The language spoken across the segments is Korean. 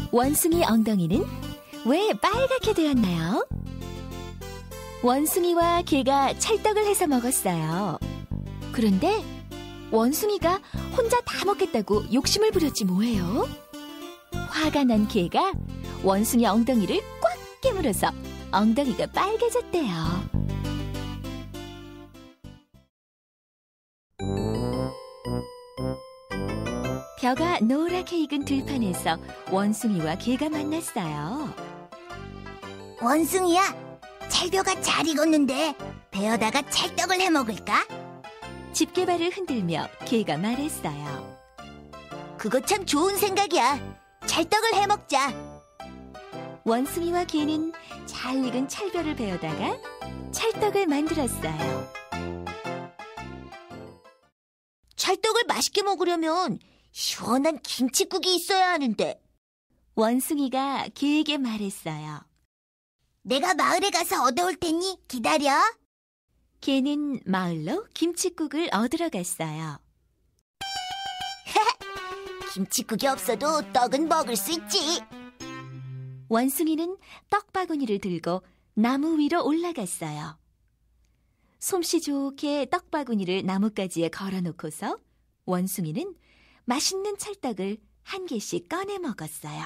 원숭이 엉덩이는 왜 빨갛게 되었나요? 원숭이와 개가 찰떡을 해서 먹었어요. 그런데 원숭이가 혼자 다 먹겠다고 욕심을 부렸지 뭐예요? 화가 난 개가 원숭이 엉덩이를 꽉 깨물어서 엉덩이가 빨개졌대요. 벼가 노랗게 익은 들판에서 원숭이와 개가 만났어요. 원숭이야, 찰벼가 잘 익었는데 베어다가 찰떡을 해먹을까? 집게발을 흔들며 개가 말했어요. 그거 참 좋은 생각이야. 찰떡을 해먹자. 원숭이와 개는 잘 익은 찰벼를 베어다가 찰떡을 만들었어요. 찰떡을 맛있게 먹으려면 시원한 김칫국이 있어야 하는데. 원숭이가 개에게 말했어요. 내가 마을에 가서 얻어올 테니 기다려. 개는 마을로 김칫국을 얻으러 갔어요. 김칫국이 없어도 떡은 먹을 수 있지. 원숭이는 떡바구니를 들고 나무 위로 올라갔어요. 솜씨 좋게 떡바구니를 나뭇가지에 걸어놓고서 원숭이는 맛있는 찰떡을 한 개씩 꺼내 먹었어요.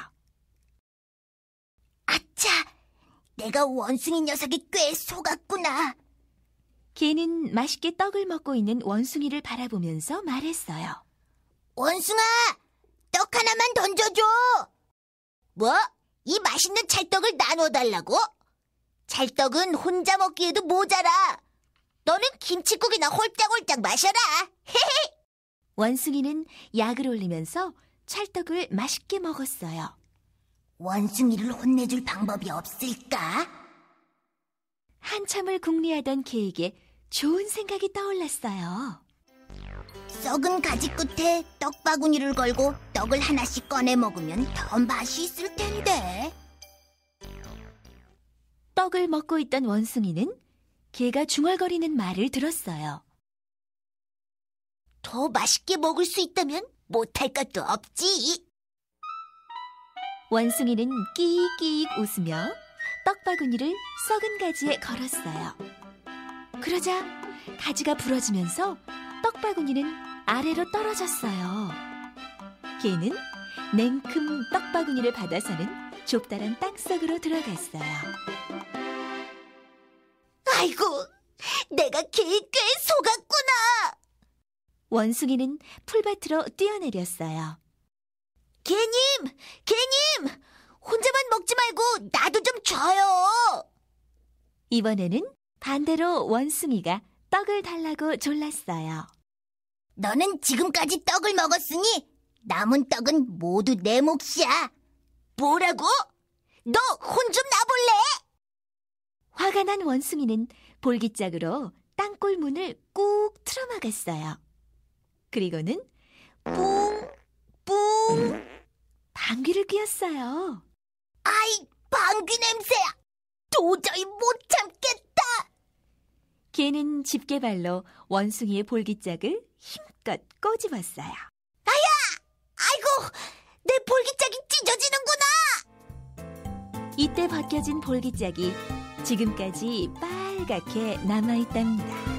아차! 내가 원숭이 녀석에 꽤 속았구나. 개는 맛있게 떡을 먹고 있는 원숭이를 바라보면서 말했어요. 원숭아! 떡 하나만 던져줘! 뭐? 이 맛있는 찰떡을 나눠달라고? 찰떡은 혼자 먹기에도 모자라. 너는 김칫국이나 홀짝홀짝 마셔라. 헤헤. 원숭이는 약을 올리면서 찰떡을 맛있게 먹었어요. 원숭이를 혼내줄 방법이 없을까? 한참을 궁리하던 개에게 좋은 생각이 떠올랐어요. 썩은 가지 끝에 떡바구니를 걸고 떡을 하나씩 꺼내 먹으면 더 맛이 있을 텐데. 떡을 먹고 있던 원숭이는 개가 중얼거리는 말을 들었어요. 더 맛있게 먹을 수 있다면 못할 것도 없지. 원숭이는 끼익끼익 웃으며 떡바구니를 썩은 가지에 걸었어요. 그러자 가지가 부러지면서 떡바구니는 아래로 떨어졌어요. 개는 냉큼 떡바구니를 받아서는 좁다란 땅속으로 들어갔어요. 아이고, 내가 개에 꽤 속았구나. 원숭이는 풀밭으로 뛰어내렸어요. 개님! 혼자만 먹지 말고 나도 좀 줘요. 이번에는 반대로 원숭이가 떡을 달라고 졸랐어요. 너는 지금까지 떡을 먹었으니 남은 떡은 모두 내 몫이야. 뭐라고? 너 혼 좀 놔볼래? 화가 난 원숭이는 볼기짝으로 땅굴 문을 꾹 틀어막았어요. 그리고는 뿡뿡 방귀를 뀌었어요. 아이, 방귀 냄새야. 도저히 못 참겠다. 개는 집게발로 원숭이의 볼기짝을 힘껏 꼬집었어요. 아이고, 내 볼기짝이 찢어지는구나. 이때 벗겨진 볼기짝이 지금까지 빨갛게 남아있답니다.